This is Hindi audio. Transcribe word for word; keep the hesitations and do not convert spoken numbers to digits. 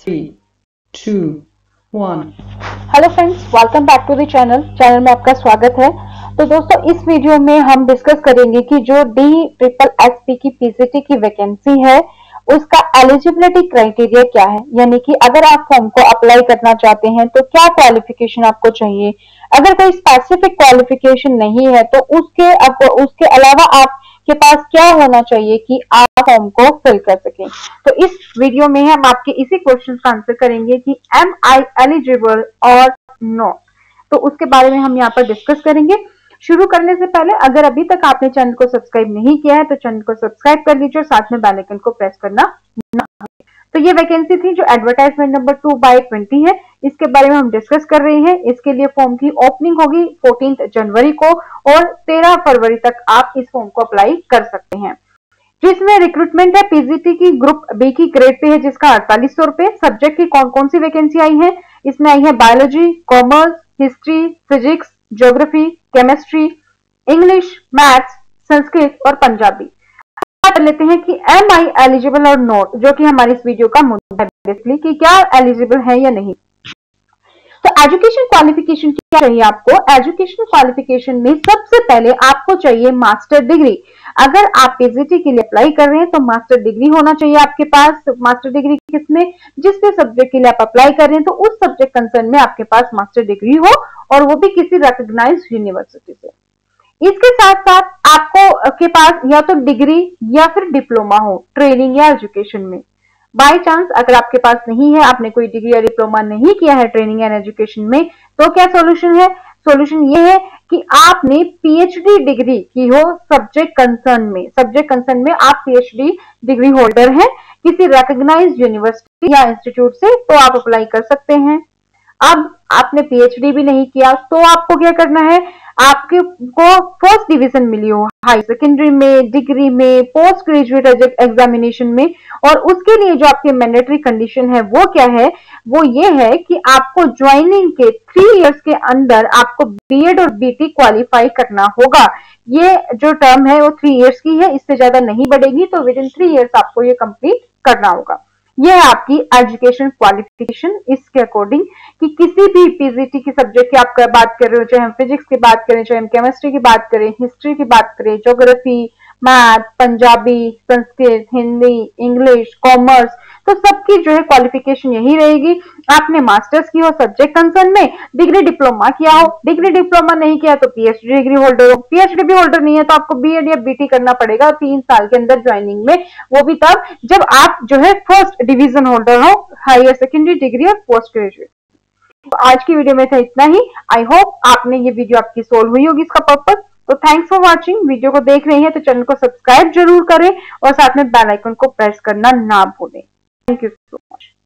Three two one. Hello friends, welcome back to the channel channel में आपका स्वागत है। तो दोस्तों, इस वीडियो में हम डिस्कस करेंगे कि जो डी ट्रिपल एस पी की पीसीटी की वैकेंसी है उसका एलिजिबिलिटी क्राइटेरिया क्या है, यानी कि अगर आप फॉर्म को अप्लाई करना चाहते हैं तो क्या क्वालिफिकेशन आपको चाहिए। अगर कोई स्पेसिफिक क्वालिफिकेशन नहीं है तो उसके अब उसके अलावा आप के पास क्या होना चाहिए कि आप फॉर्म को फिल कर सकें। तो इस वीडियो में हम आपके इसी क्वेश्चन का आंसर करेंगे कि एम आई एलिजिबल और नॉट। तो उसके बारे में हम यहाँ पर डिस्कस करेंगे। शुरू करने से पहले अगर अभी तक आपने चैनल को सब्सक्राइब नहीं किया है तो चैनल को सब्सक्राइब कर लीजिए और साथ में बेल आइकन को प्रेस करना ना भूलें। तो ये वैकेंसी थी जो advertisement number two by twenty है, इसके बारे में हम डिस्कस कर रहे हैं। इसके लिए फॉर्म की ओपनिंग होगी चौदह जनवरी को और तेरह फरवरी तक आप इस फॉर्म को अप्लाई कर सकते हैं। जिसमें रिक्रूटमेंट है पीजीटी की ग्रुप बी की ग्रेड पे है, जिसका अड़तालीस सौ रुपए। सब्जेक्ट की कौन कौन सी वैकेंसी आई है, इसमें आई है biology, commerce, history, physics, geography, chemistry, English, maths, Sanskrit और पंजाबी। बात कर लेते हैं कि एम आई एलिजिबल और नॉट, जो कि हमारी इस वीडियो का मुद्दा है बेसिकली कि क्या एलिजिबल है या नहीं। तो एजुकेशन क्वालिफिकेशन क्या चाहिए आपको। एजुकेशन क्वालिफिकेशन में सबसे पहले आपको चाहिए मास्टर डिग्री। अगर आप पीजीटी के लिए अप्लाई कर रहे हैं तो मास्टर डिग्री होना चाहिए आपके पास। मास्टर डिग्री किसमें, जिस भी सब्जेक्ट के लिए आप अप्लाई कर रहे हैं तो उस सब्जेक्ट कंसर्न में आपके पास मास्टर डिग्री हो और वो भी किसी रिकॉग्नाइज्ड यूनिवर्सिटी से। इसके साथ साथ आपको के पास या तो डिग्री या फिर डिप्लोमा हो ट्रेनिंग या एजुकेशन में। बाय चांस अगर आपके पास नहीं है, आपने कोई डिग्री या डिप्लोमा नहीं किया है ट्रेनिंग एंड एजुकेशन में, तो क्या सॉल्यूशन है। सॉल्यूशन ये है कि आपने पीएचडी डिग्री की हो सब्जेक्ट कंसर्न में। सब्जेक्ट कंसर्न में आप पीएचडी डिग्री होल्डर हैं किसी रिकॉग्नाइज्ड यूनिवर्सिटी या इंस्टीट्यूट से, तो आप अप्लाई कर सकते हैं। अब आपने पीएचडी भी नहीं किया तो आपको क्या करना है, आपके को फर्स्ट डिवीजन मिली हो हाई सेकेंडरी में, डिग्री में, पोस्ट ग्रेजुएट एग्जामिनेशन में, और उसके लिए जो आपकी मैंडेटरी कंडीशन है वो क्या है, वो ये है कि आपको ज्वाइनिंग के थ्री इयर्स के अंदर आपको बीएड और बीटी क्वालिफाई करना होगा। ये जो टर्म है वो थ्री इयर्स की है, इससे ज्यादा नहीं बढ़ेगी, तो विद इन थ्री इयर्स आपको ये कंप्लीट करना होगा। यह है आपकी एजुकेशन क्वालिफिकेशन। इसके अकॉर्डिंग कि किसी भी पीजीटी की सब्जेक्ट की आप बात कर रहे हो, चाहे हम फिजिक्स की बात करें, चाहे हम केमिस्ट्री की बात करें, हिस्ट्री की बात करें, geography, math, Punjabi, Sanskrit, Hindi, English, commerce, तो सबकी जो है क्वालिफिकेशन यही रहेगी। आपने मास्टर्स की हो सब्जेक्ट कंसर्न में, डिग्री डिप्लोमा किया हो, डिग्री डिप्लोमा नहीं किया तो पीएचडी डिग्री होल्डर हो, पीएचडी भी होल्डर नहीं है तो आपको बीएड या बीटी करना पड़ेगा तीन साल के अंदर ज्वाइनिंग में, वो भी तब जब आप जो है फर्स्ट डिवीजन होल्डर हो हायर सेकेंडरी डिग्री और पोस्ट ग्रेजुएट। तो आज की वीडियो में था इतना ही। आई होप आपने ये वीडियो आपकी सोल्व हुई होगी इसका पर्पस। तो थैंक्स फॉर वाचिंग। वीडियो को देख रहे हैं तो चैनल को सब्सक्राइब जरूर करें और साथ में बेल आइकन को प्रेस करना ना भूलें। Thank you so much.